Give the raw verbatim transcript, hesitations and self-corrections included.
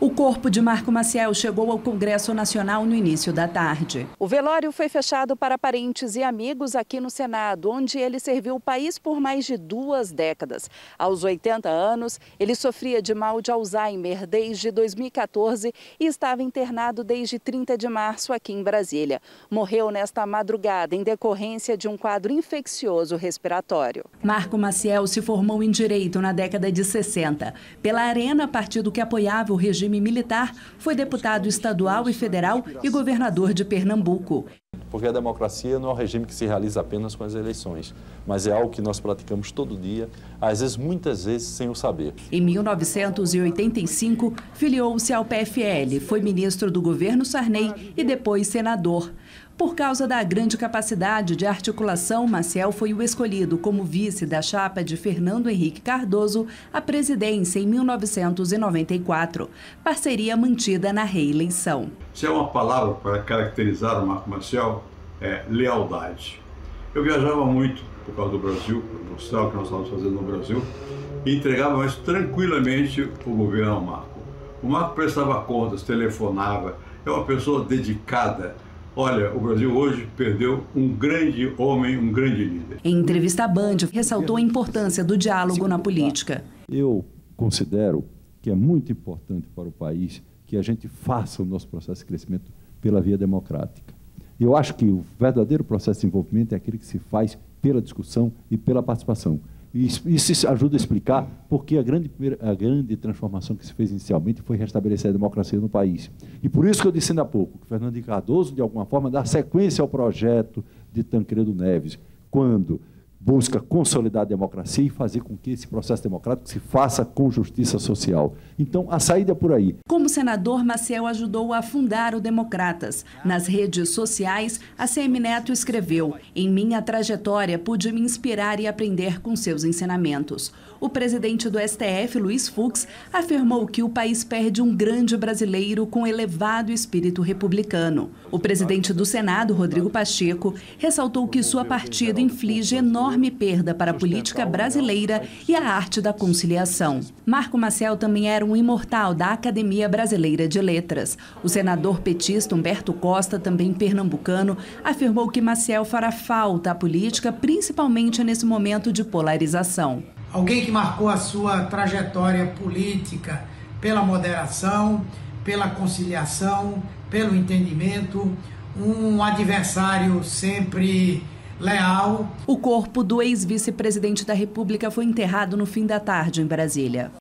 O corpo de Marco Maciel chegou ao Congresso Nacional no início da tarde. O velório foi fechado para parentes e amigos aqui no Senado, onde ele serviu o país por mais de duas décadas. Aos oitenta anos, ele sofria de mal de Alzheimer desde dois mil e quatorze e estava internado desde trinta de março aqui em Brasília. Morreu nesta madrugada em decorrência de um quadro infeccioso respiratório. Marco Maciel se formou em Direito na década de sessenta. Pela Arena, partido que apoiava o regime militar, foi deputado estadual e federal e governador de Pernambuco. Porque a democracia não é um regime que se realiza apenas com as eleições, mas é algo que nós praticamos todo dia, às vezes, muitas vezes, sem o saber. Em mil novecentos e oitenta e cinco, filiou-se ao P F L, foi ministro do governo Sarney e depois senador. Por causa da grande capacidade de articulação, Maciel foi o escolhido como vice da chapa de Fernando Henrique Cardoso à presidência em mil novecentos e noventa e quatro, parceria mantida na reeleição. Se é uma palavra para caracterizar o Marco Maciel, é lealdade. Eu viajava muito por causa do Brasil, para mostrar o que nós estávamos fazendo no Brasil, e entregava mais tranquilamente o governo ao Marco. O Marco prestava contas, telefonava, é uma pessoa dedicada. Olha, o Brasil hoje perdeu um grande homem, um grande líder. Em entrevista à Band, ressaltou a importância do diálogo na política. Eu considero que é muito importante para o país que a gente faça o nosso processo de crescimento pela via democrática. Eu acho que o verdadeiro processo de desenvolvimento é aquele que se faz pela discussão e pela participação. E isso ajuda a explicar por que a grande, a grande transformação que se fez inicialmente foi restabelecer a democracia no país. E por isso que eu disse ainda há pouco que Fernando Henrique Cardoso, de alguma forma, dá sequência ao projeto de Tancredo Neves, quando busca consolidar a democracia e fazer com que esse processo democrático se faça com justiça social. Então, a saída é por aí. Como senador, Maciel ajudou a fundar o Democratas. Nas redes sociais, a C M Neto escreveu: "Em minha trajetória, pude me inspirar e aprender com seus ensinamentos." O presidente do S T F, Luiz Fux, afirmou que o país perde um grande brasileiro com elevado espírito republicano. O presidente do Senado, Rodrigo Pacheco, ressaltou que sua partida inflige enorme perda para a política brasileira e a arte da conciliação. Marco Maciel também era um imortal da Academia Brasileira de Letras. O senador petista Humberto Costa, também pernambucano, afirmou que Maciel fará falta à política, principalmente nesse momento de polarização. Alguém que marcou a sua trajetória política pela moderação, pela conciliação, pelo entendimento, um adversário sempre leal. O corpo do ex-vice-presidente da República foi enterrado no fim da tarde em Brasília.